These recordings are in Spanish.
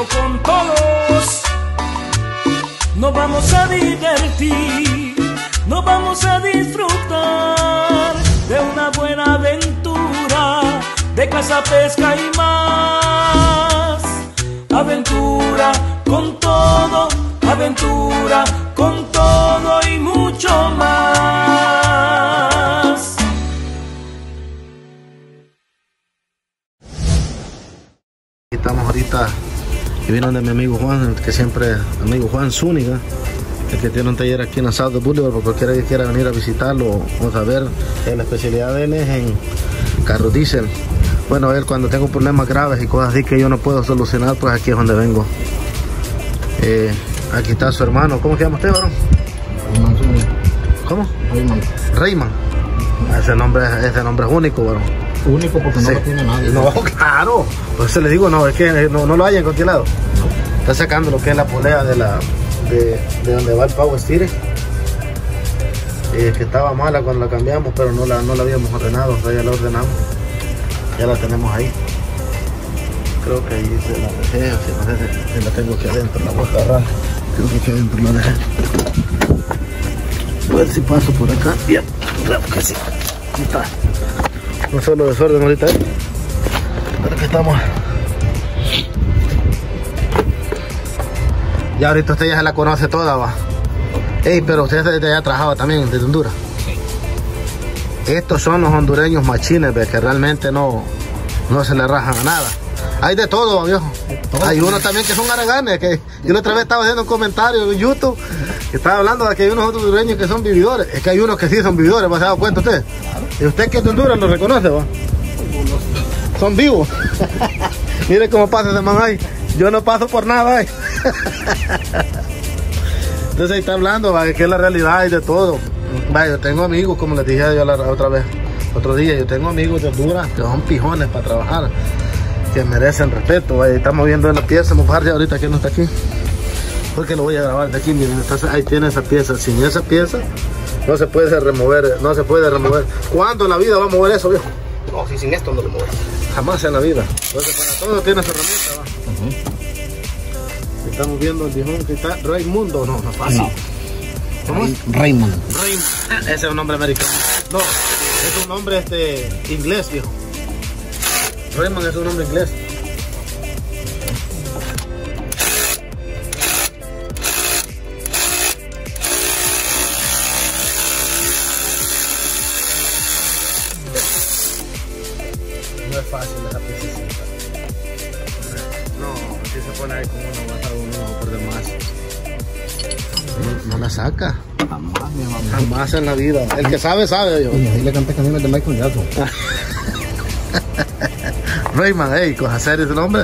con todos. Nos vamos a divertir, nos vamos a disfrutar de una buena aventura, de caza, pesca y más. Aventura con todo, aventura con todo y mucho más. Estamos ahorita y vino de mi amigo Juan, que siempre, amigo Juan Zúñiga, el que tiene un taller aquí en South Boulevard, por cualquiera que quiera venir a visitarlo o saber, la especialidad de él es en carro diésel. Bueno, él cuando tengo problemas graves y cosas así que yo no puedo solucionar, pues aquí es donde vengo. Aquí está su hermano. ¿Cómo se llama usted, varón? ¿Cómo? Rayman. Ese nombre es único, varón. Único porque no lo tiene nadie. No, claro. Por eso le digo, no, es que no lo hay en cualquier lado. Está sacando lo que es la polea de donde va el power steering. Que estaba mala cuando la cambiamos, pero no la habíamos ordenado, o sea, ya la ordenamos. Ya la tenemos ahí. Creo que ahí se la dejé, o no sé si la tengo aquí adentro, la voy a agarrar. Creo que aquí adentro la dejé. A ver si paso por acá. Bien, creo que sí. Aquí está. No solo desorden ahorita, pero que estamos. Ya ahorita usted ya se la conoce toda, va. Ey, pero usted desde allá trabajaba también desde Honduras. Estos son los hondureños machines, ¿ves? Que realmente no se le rajan a nada. Hay de todo, viejo. Hay unos también que son haraganes, que yo la otra vez estaba haciendo un comentario en YouTube, que estaba hablando de que hay unos hondureños que son vividores. Es que hay unos que sí son vividores, ¿se ha dado cuenta usted? Y usted que es de Honduras lo reconoce, ¿va? Son vivos. Mire cómo pasa ese man ahí. Yo no paso por nada ahí. Entonces ahí está hablando, ¿va? Que es la realidad, hay de todo. Vaya, yo tengo amigos, como les dije yo otro día, yo tengo amigos de Honduras que son pijones para trabajar, que merecen respeto. Vaya, estamos viendo la pieza, vamos a bajar ya ahorita que no está aquí, porque lo voy a grabar de aquí. Miren, ahí tiene esa pieza. Sin esa pieza no se puede remover, no se puede remover. ¿Cuándo en la vida va a mover eso, viejo? No, si sin esto no lo mueve. Jamás en la vida. Entonces para todo tiene su herramienta, ¿va? Estamos viendo el viejón que está Raimundo, no es fácil. No. ¿Cómo es? Raymond. Ese es un nombre americano. No, es un nombre inglés, viejo. Raymond es un nombre inglés. No es fácil esa piececita. No, aquí se pone ahí como una guata de uno por demás. No la saca. Jamás, mi mamá. Jamás en la vida. El que sabe, sabe yo. Ahí le canté canciones de Michael Jackson. Rayman, hey, cosa seria ese nombre.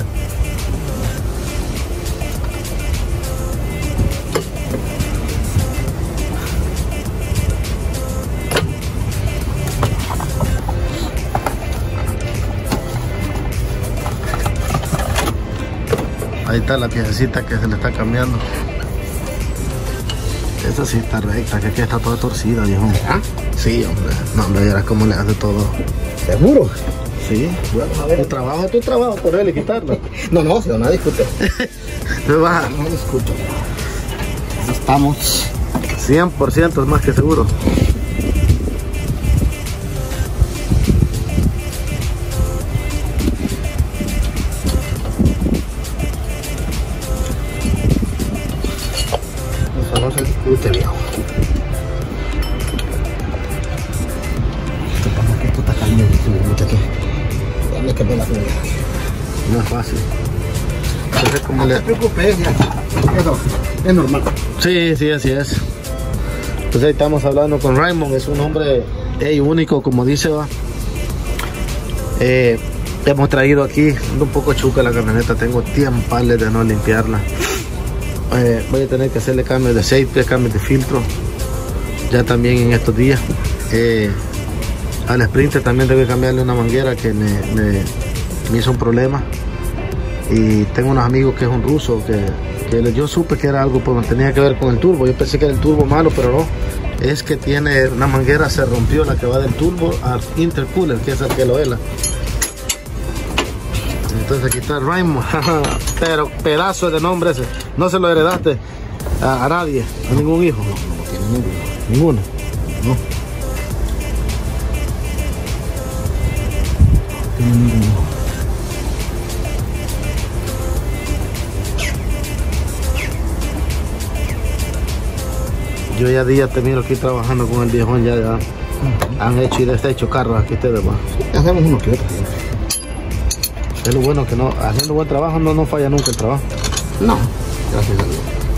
Ahí está la piececita que se le está cambiando. Esta sí está recta, que aquí está toda torcida, viejo. ¿Ah? Sí, hombre. No, hombre, verás cómo le hace todo. ¿Seguro? Sí. Bueno, a ver, tu trabajo por él y quitarlo. No, si no discute. Me baja. No discuto. Estamos 100% es más que seguro. no se discute, viejo. ¿Qué pasa? Que esto está caliente, que dame que me la primera. No es fácil. Entonces, como no te preocupes, ya. Eso es normal. Sí, sí, así es. Pues ahí estamos hablando con Raymond, es un hombre único, como dice, va. Hemos traído aquí, un poco chuca la camioneta, tengo tiempales de no limpiarla. Voy a tener que hacerle cambios de aceite, cambios de filtro, ya también en estos días. Al Sprinter también tengo que cambiarle una manguera que me hizo un problema. Y tengo unos amigos que es un ruso, que yo supe que era algo, pues tenía que ver con el turbo. Yo pensé que era el turbo malo, pero no. Es que tiene una manguera, se rompió, la que va del turbo al intercooler, que es el que lo hela. Entonces aquí está Raymond. Pero pedazo de nombre ese. No se lo heredaste a nadie, a ningún hijo. No tiene ninguno. Ninguno. No. Tiene ninguno. Yo ya día te miro aquí trabajando con el viejón, ya han hecho y deshecho carros aquí ustedes, va. Sí, hacemos uno que otro. Es lo bueno que no, haciendo buen trabajo no falla nunca el trabajo. No, gracias a Dios.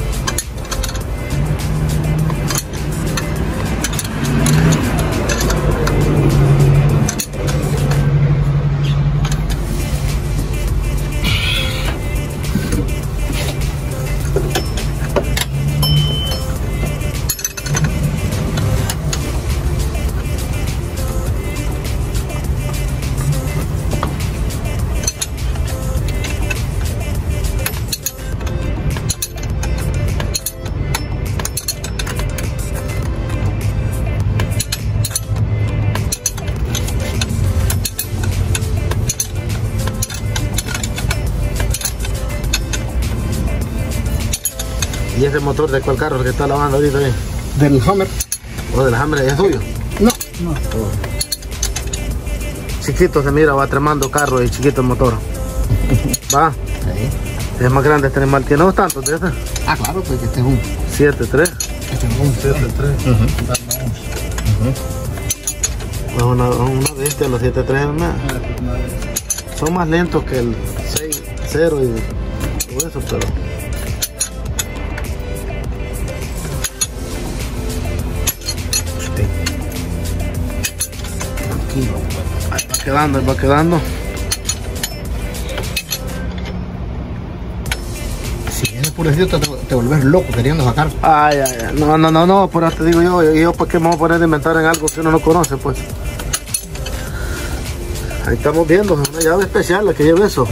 ¿Y ese motor de cuál carro que está lavando ahorita bien? Del Hammer. ¿O del Hammer? ¿Es tuyo? No. Chiquito se mira, va tremando carro y chiquito el motor. Va. Sí. Es más grande este animal. ¿Tiene dos tantos de este? Ah, claro, pues este es un 7.3. Este es un 7.3. Pues una de este, los 7.3 son más lentos que el 6.0 y todo eso, pero ahí va quedando. Si vienes por el sitio te volvés loco queriendo sacar. Ay, no, por eso te digo yo pues que me voy a poner a inventar en algo que uno no conoce, pues. Ahí estamos viendo, es una llave especial la que lleva eso.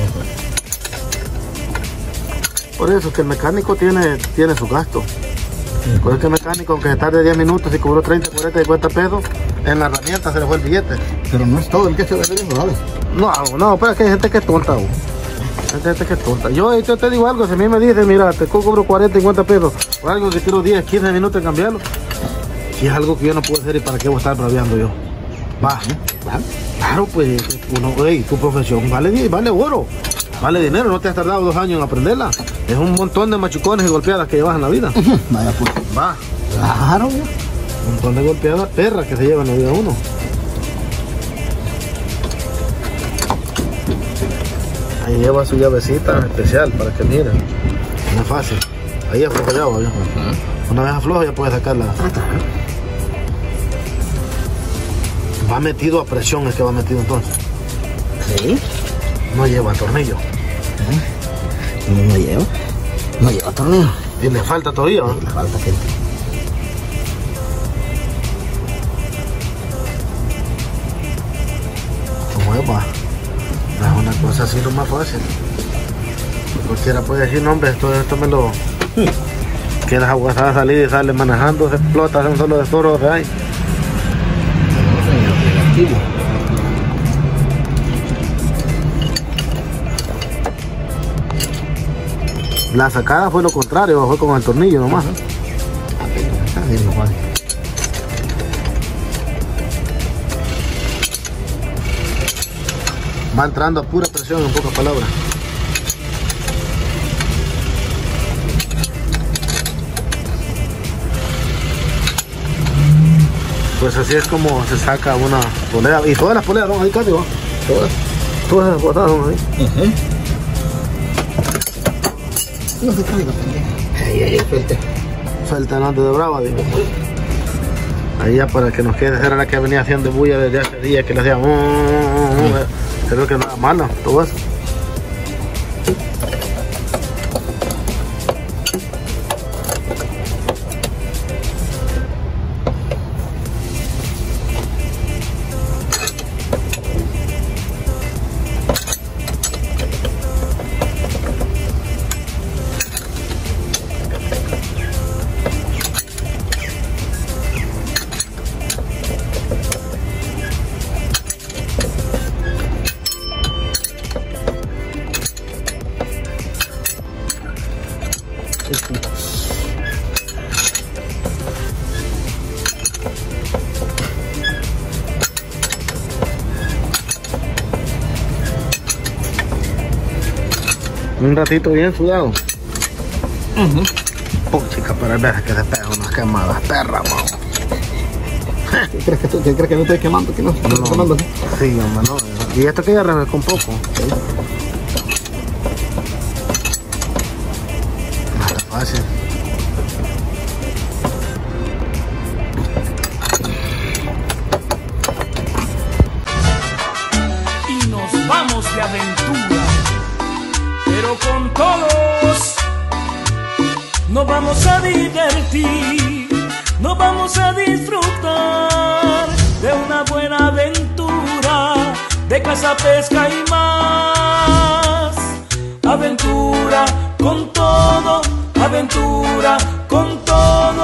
Por eso que el mecánico tiene su gasto. Por eso que el mecánico, aunque se tarde 10 minutos y cobró 30, 40, 50 pesos, en la herramienta se le fue el billete. Pero no es todo el que se ve bien, ¿sabes? No, pero es que hay gente que es tonta, güey. Hay gente que es tonta. Yo te digo algo, si a mí me dice, mira, te cobro 40, 50 pesos por algo que quiero 10, 15 minutos en cambiarlo, y es algo que yo no puedo hacer, y para qué voy a estar braviando yo. Va, claro, pues, tu profesión vale oro, vale dinero, no te has tardado 2 años en aprenderla. Es un montón de machucones y golpeadas que llevas en la vida. Vaya pues. Va. Claro, ya. Un montón de golpeadas perras que se llevan en la vida de uno. Ahí lleva su llavecita especial para que miren. No es fácil. Ahí afloja ya, ¿no? Una vez afloja ya puedes sacarla. Va metido a presión, es que va metido entonces. ¿Sí? No lleva tornillo. No lleva tornillo. Y le falta todavía, ¿no? Le falta gente. Como es, va. No es una cosa así lo más fácil. Cualquiera puede decir, no, hombre, esto me lo... Que las aguas a salir y sale manejando, se explota, hace un solo destorno que hay. La sacada fue lo contrario, fue con el tornillo nomás. Va entrando a pura presión, en pocas palabras. Pues así es como se saca una polea. Y todas las poleas van ahí casi, ¿va? Todas las botadas van ahí. No se traiga, pendejo. Ahí, suelte. Suelta delante de brava, digo. Ahí ya para que nos quede, era la que venía haciendo bulla desde hace días, que le hacía creo que nada malo, todo eso. Un ratito bien sudado. Chica, para ver que se pegan unas quemadas perras, mano. ¿Qué crees que no estoy quemando? ¿Que no estoy quemando? Sí, hombre, no. Y esto que ya remezcó un poco. ¿Sí? No está fácil. Y nos vamos de aventura, pero con todos nos vamos a divertir, nos vamos a disfrutar de una buena aventura, de caza, pesca y más. Aventura con todo, aventura con todo.